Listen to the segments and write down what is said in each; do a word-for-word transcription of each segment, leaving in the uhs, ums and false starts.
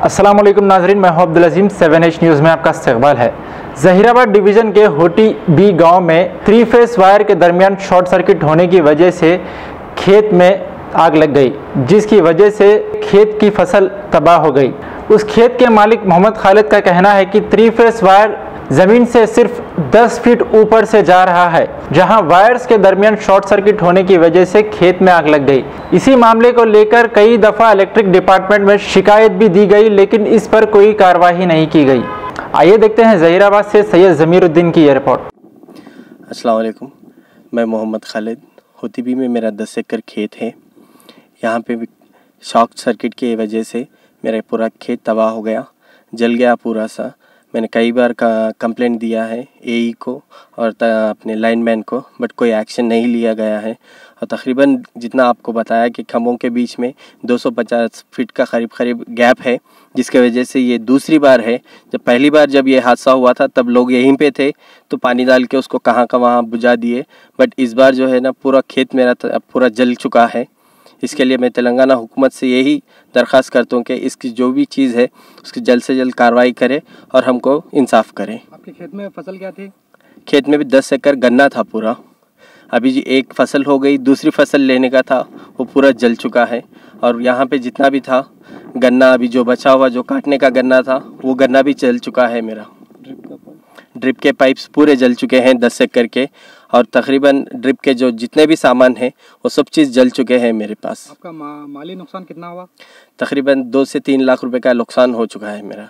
अस्सलाम वालेकुम नाजरीन, मैं हूं Abdul Azeem. Seven H news में आपका इस्तकबाल है। जहीराबाद डिवीज़न के होटी बी गांव में थ्री फेस वायर के दरमियान शॉर्ट सर्किट होने की वजह से खेत में आग लग गई, जिसकी वजह से खेत की फसल तबाह हो गई। उस खेत के मालिक मोहम्मद खालिद का कहना है कि थ्री फेस वायर ज़मीन से सिर्फ दस फीट ऊपर से जा रहा है, जहां वायर्स के दरमियान शॉर्ट सर्किट होने की वजह से खेत में आग लग गई। इसी मामले को लेकर कई दफ़ा इलेक्ट्रिक डिपार्टमेंट में शिकायत भी दी गई, लेकिन इस पर कोई कार्रवाई नहीं की गई। आइए देखते हैं जहीराबाद से सैयद ज़मीरुद्दीन की ये रिपोर्ट। अस्सलाम वालेकुम, मैं मोहम्मद खालिद। होतीबी में मेरा दस एकड़ खेत है। यहाँ पे शॉर्ट सर्किट की वजह से मेरा पूरा खेत तबाह हो गया, जल गया पूरा सा। मैंने कई बार का कंप्लेंट दिया है एई को और अपने लाइनमैन को, बट कोई एक्शन नहीं लिया गया है। और तकरीबन जितना आपको बताया कि खम्भों के बीच में दो सौ पचास फीट का करीब करीब गैप है, जिसके वजह से ये दूसरी बार है। जब पहली बार जब ये हादसा हुआ था तब लोग यहीं पे थे, तो पानी डाल के उसको कहाँ का वहाँ बुझा दिए। बट इस बार जो है ना, पूरा खेत मेरा पूरा जल चुका है। इसके लिए मैं तेलंगाना हुकूमत से यही दरख्वास्त करता हूँ कि इसकी जो भी चीज़ है उसकी जल्द से जल्द कार्रवाई करे और हमको इंसाफ करें। आपके खेत में फसल क्या थी? खेत में भी दस एकड़ गन्ना था पूरा। अभी जी एक फसल हो गई, दूसरी फसल लेने का था, वो पूरा जल चुका है। और यहाँ पे जितना भी था गन्ना, अभी जो बचा हुआ जो काटने का गन्ना था, वो गन्ना भी जल चुका है मेरा। ड्रिप के पाइप्स पूरे जल चुके हैं दस एकड़ के, और तकरीबन ड्रिप के जो जितने भी सामान हैं वो सब चीज़ जल चुके हैं मेरे पास। आपका मा, माली नुकसान कितना हुआ? तकरीबन दो से तीन लाख रुपए का नुकसान हो चुका है मेरा।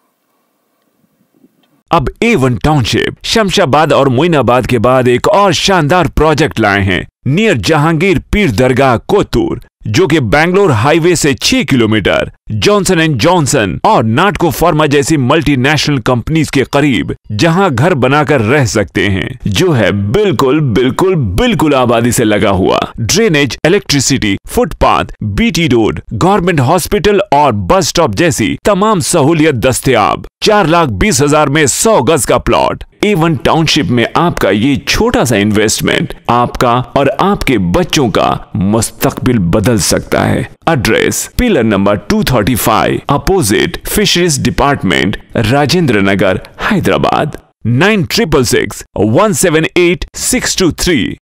अब ए वन टाउनशिप शमशाबाद और मोइनाबाद के बाद एक और शानदार प्रोजेक्ट लाए हैं नियर जहांगीर पीर दरगाह कोतूर, जो कि बैंगलोर हाईवे से छह किलोमीटर जॉनसन एंड जॉनसन और नाटको फार्मा जैसी मल्टीनेशनल कंपनीज के करीब, जहां घर बनाकर रह सकते हैं, जो है बिल्कुल बिल्कुल बिल्कुल आबादी से लगा हुआ। Drainage, electricity, footpath, BT road, government hospital और बस स्टॉप जैसी तमाम सहूलियत दस्तयाब। चार लाख बीस हजार में सौ गज का प्लॉट। ए वन टाउनशिप में आपका ये छोटा सा इन्वेस्टमेंट आपका और आपके बच्चों का मुस्तकबिल बदल सकता है। Address pillar number two thirty five opposite fisheries department, Rajendra Nagar, Hyderabad. Nine triple six one seven eight six two three.